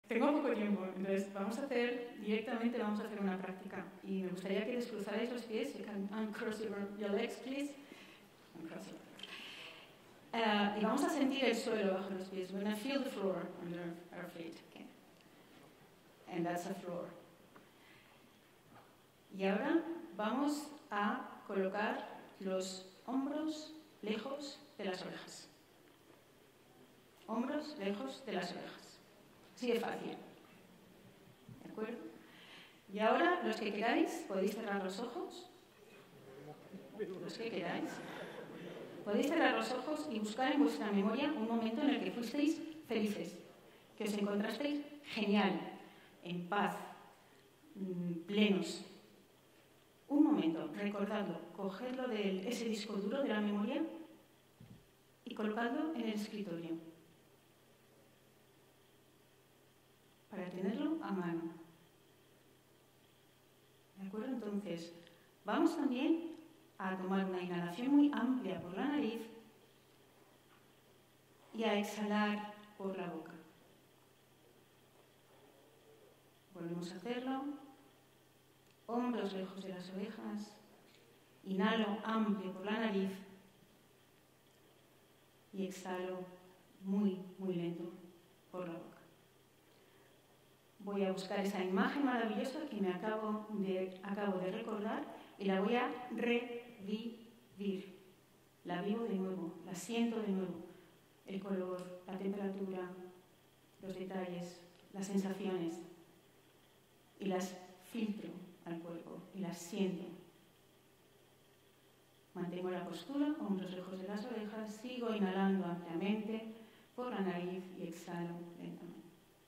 Tengo poco tiempo, entonces directamente vamos a hacer una práctica. Y me gustaría que descruzarais los pies. You can uncross your legs, please. Uncross your legs. Y vamos a sentir el suelo bajo los pies. We're going to feel the floor under our feet. Okay? And that's the floor. Y ahora vamos a colocar los hombros lejos de las orejas. Hombros lejos de las orejas. Así de fácil. ¿De acuerdo? Y ahora, los que queráis, podéis cerrar los ojos. Los que queráis. Podéis cerrar los ojos y buscar en vuestra memoria un momento en el que fuisteis felices, que os encontrasteis genial, en paz, plenos. Un momento, recordadlo, cogedlo de ese disco duro de la memoria y colocadlo en el escritorio para tenerlo a mano. ¿De acuerdo? Entonces, vamos también a tomar una inhalación muy amplia por la nariz y a exhalar por la boca. Volvemos a hacerlo. Hombros lejos de las orejas. Inhalo amplio por la nariz y exhalo muy, muy lento por la boca. Voy a buscar esa imagen maravillosa que me acabo de recordar y la voy a revivir. La vivo de nuevo, la siento de nuevo. El color, la temperatura, los detalles, las sensaciones. Y las filtro al cuerpo y las siento. Mantengo la postura, hombros lejos de las orejas, sigo inhalando ampliamente por la nariz y exhalo lentamente.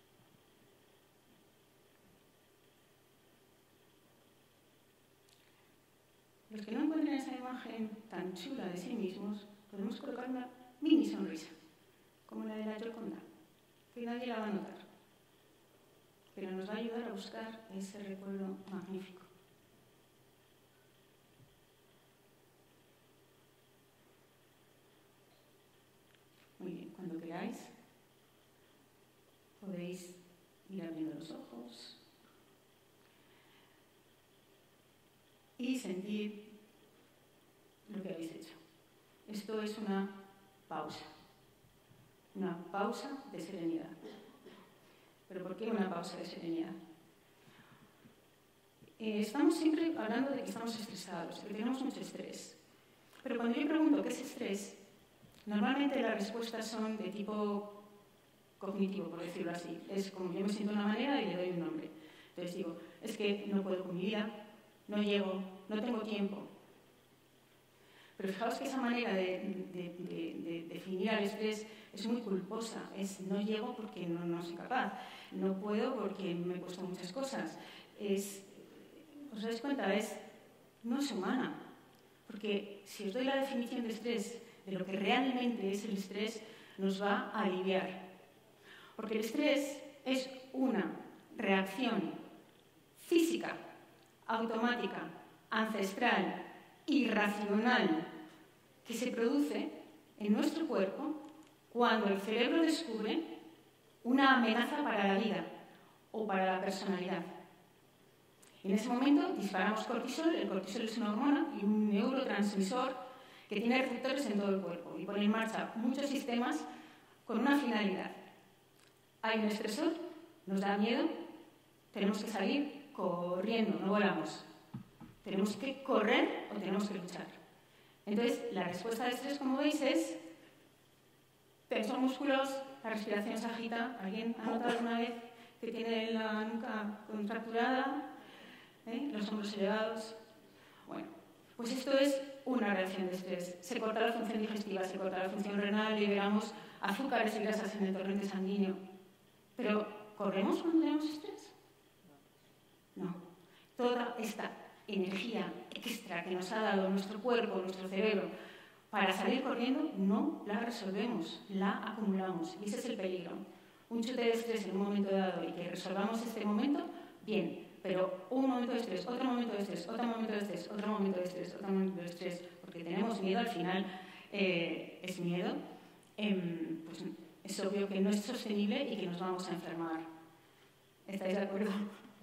Los que no encuentren esa imagen tan chula de sí mismos, podemos colocar una mini sonrisa, como la de la Gioconda, que nadie la va a notar, pero nos va a ayudar a buscar ese recuerdo magnífico. Muy bien, cuando queráis, podéis ir abriendo los ojos y sentir lo que habéis hecho. Esto es una pausa de serenidad. ¿Pero por qué una pausa de serenidad? Estamos siempre hablando de que estamos estresados, que tenemos mucho estrés. Pero cuando yo pregunto qué es estrés, normalmente las respuestas son de tipo cognitivo, por decirlo así. Es como yo me siento de una manera y le doy un nombre. Entonces digo, es que no puedo con mi vida, no llego, no tengo tiempo. Pero fijaos que esa manera de definir al estrés es muy culposa. Es no llego porque no soy capaz, no puedo porque me he puesto muchas cosas. ¿Os dais cuenta? No es humana. Porque si os doy la definición de estrés, de lo que realmente es el estrés, nos va a aliviar. Porque el estrés es una reacción física, automática, ancestral, irracional, que se produce en nuestro cuerpo cuando el cerebro descubre una amenaza para la vida o para la personalidad. En ese momento disparamos cortisol. El cortisol es una hormona y un neurotransmisor que tiene receptores en todo el cuerpo y pone en marcha muchos sistemas con una finalidad. Hay un estresor, nos da miedo, tenemos que salir corriendo, no volamos. ¿Tenemos que correr o tenemos que luchar? Entonces, la respuesta de estrés, como veis, es tensión músculos, la respiración se agita. ¿Alguien ha notado alguna vez que tiene la nuca contracturada? Los hombros elevados. Bueno, pues esto es una reacción de estrés. Se corta la función digestiva, se corta la función renal, liberamos azúcares y grasas en el torrente sanguíneo. Pero, ¿corremos cuando tenemos estrés? No. Toda esta energía extra que nos ha dado nuestro cuerpo, nuestro cerebro, para salir corriendo, no la resolvemos, la acumulamos. Y ese es el peligro. Un chute de estrés en un momento dado y que resolvamos este momento, bien. Pero un momento de estrés, otro momento de estrés, otro momento de estrés, otro momento de estrés, otro momento de estrés, porque tenemos miedo, al final es miedo, pues es obvio que no es sostenible y que nos vamos a enfermar. ¿Estáis de acuerdo?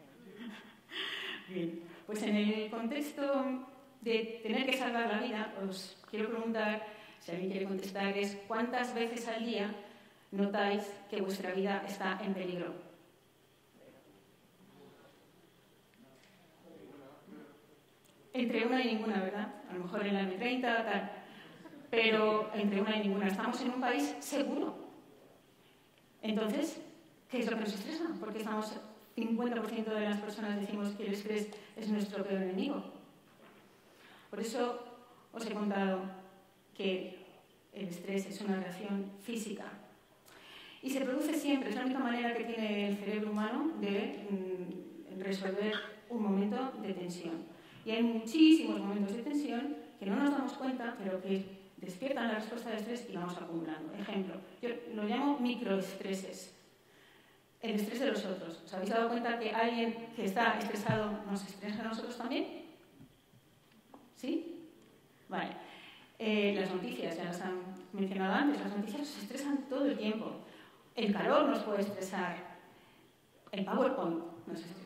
Bien, pues en el contexto de tener que salvar la vida, os quiero preguntar, si alguien quiere contestar, es ¿cuántas veces al día notáis que vuestra vida está en peligro? Entre una y ninguna, ¿verdad? A lo mejor en la M30, tal. Pero entre una y ninguna. Estamos en un país seguro. Entonces, ¿qué es lo que nos estresa? Porque estamos 50% de las personas decimos que el estrés es nuestro peor enemigo. Por eso os he contado que el estrés es una reacción física. Y se produce siempre, es la única manera que tiene el cerebro humano de resolver un momento de tensión. Y hay muchísimos momentos de tensión que no nos damos cuenta, pero que despiertan la respuesta de estrés y vamos acumulando. Ejemplo, yo lo llamo microestreses. El estrés de los otros. ¿Os habéis dado cuenta que alguien que está estresado nos estresa a nosotros también? ¿Sí? Vale. Las noticias, ya las han mencionado antes, las noticias nos estresan todo el tiempo. El calor nos puede estresar. El PowerPoint nos estresa.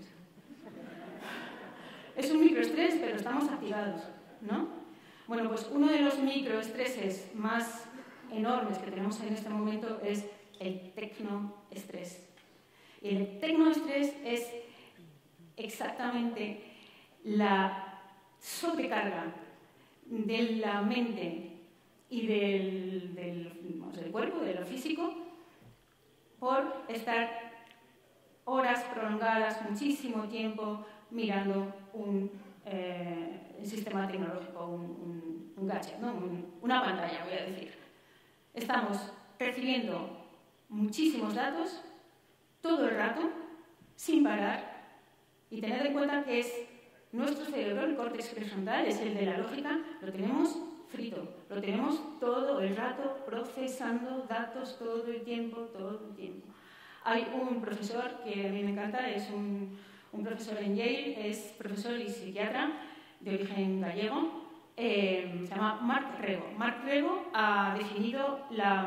Es un microestrés, pero estamos activados, ¿no? Bueno, pues uno de los microestreses más enormes que tenemos en este momento es el tecnoestrés. Y el tecnoestrés es exactamente la sobrecarga de la mente y del cuerpo, de lo físico, por estar horas prolongadas, muchísimo tiempo, mirando un sistema tecnológico, un gadget, ¿no? Una pantalla, voy a decir. Estamos recibiendo muchísimos datos todo el rato, sin parar, y tener en cuenta que es nuestro cerebro, el córtex prefrontal, es el de la lógica, lo tenemos frito, lo tenemos todo el rato procesando datos todo el tiempo. Hay un profesor que a mí me encanta, es un profesor en Yale, es profesor y psiquiatra de origen gallego, se llama Mark Rego. Mark Rego ha definido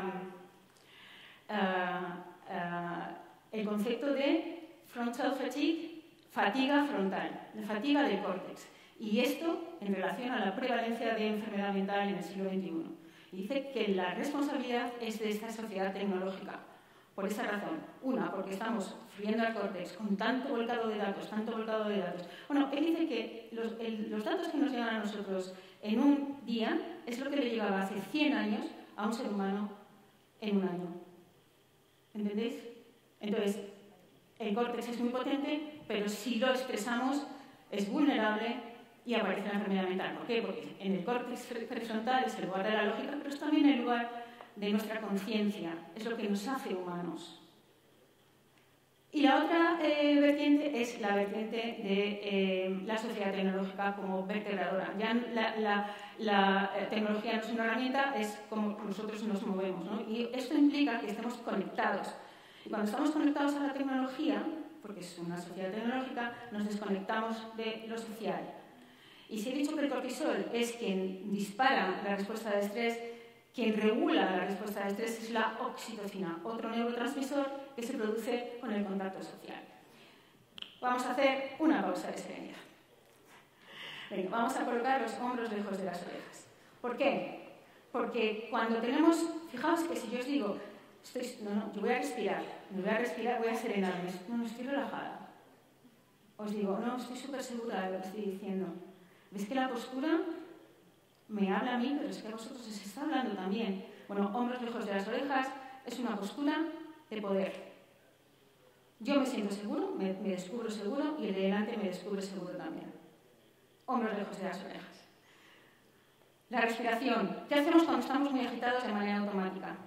el concepto de frontal fatigue, fatiga frontal, la fatiga del córtex. Y esto en relación a la prevalencia de enfermedad mental en el siglo XXI. Y dice que la responsabilidad es de esta sociedad tecnológica. Por esa razón. Una, porque estamos friendo al córtex con tanto volcado de datos. Bueno, él dice que los datos que nos llegan a nosotros en un día es lo que le llegaba hace 100 años a un ser humano en un año. ¿Entendéis? Entonces, el córtex es muy potente, pero si lo estresamos es vulnerable y aparece la enfermedad mental. ¿Por qué? Porque en el córtex prefrontal es el lugar de la lógica, pero es también el lugar de nuestra conciencia, es lo que nos hace humanos. Y la otra vertiente es la vertiente de la sociedad tecnológica como vertebradora. Ya la tecnología no es una herramienta, es como nosotros nos movemos, ¿no? Y esto implica que estemos conectados. Y cuando estamos conectados a la tecnología, porque es una sociedad tecnológica, nos desconectamos de lo social. Y si he dicho que el cortisol es quien dispara la respuesta de estrés, quien regula la respuesta de estrés es la oxitocina, otro neurotransmisor que se produce con el contacto social. Vamos a hacer una pausa de serenidad. Venga, vamos a colocar los hombros lejos de las orejas. ¿Por qué? Porque cuando tenemos... Fijaos que si yo os digo, yo voy a respirar, voy a serenarme. No, estoy relajada. Os digo, no, estoy súper segura de lo que estoy diciendo. ¿Ves que la postura me habla a mí, pero es que a vosotros os está hablando también? Bueno, hombros lejos de las orejas es una postura de poder. Yo me siento seguro, me descubro seguro y el de delante me descubre seguro también. Hombros lejos de las orejas. La respiración. ¿Qué hacemos cuando estamos muy agitados de manera automática?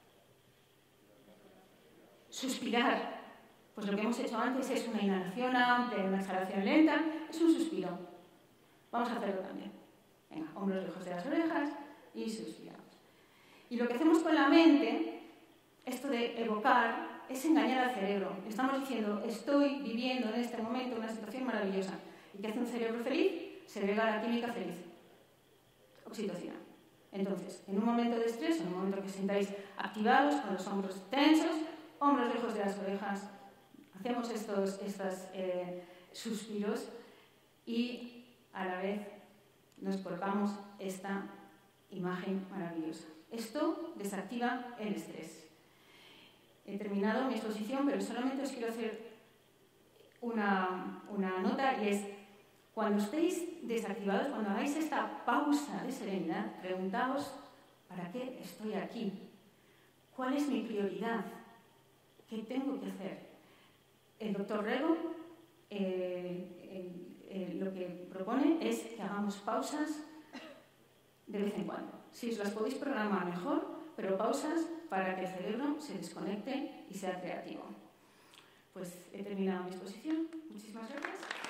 Suspirar. Pues lo que hemos hecho antes es una inhalación amplia y una exhalación lenta. Es un suspiro. Vamos a hacerlo también. Venga, hombros lejos de las orejas y suspiramos. Y lo que hacemos con la mente, esto de evocar, es engañar al cerebro. Estamos diciendo, estoy viviendo en este momento una situación maravillosa. ¿Y qué hace un cerebro feliz? Segrega la química feliz. Oxitocina. Entonces, en un momento de estrés, en un momento que os sintáis activados, con los hombros tensos, hombros lejos de las orejas, hacemos estos suspiros y a la vez nos colocamos esta imagen maravillosa. Esto desactiva el estrés. He terminado mi exposición, pero solamente os quiero hacer una nota, y es: cuando estéis desactivados, cuando hagáis esta pausa de serenidad, preguntaos: ¿para qué estoy aquí? ¿Cuál es mi prioridad? ¿Qué tengo que hacer? El doctor Rego lo que propone es que hagamos pausas de vez en cuando. Si os las podéis programar mejor, pero pausas para que el cerebro se desconecte y sea creativo. Pues he terminado mi exposición. Muchísimas gracias.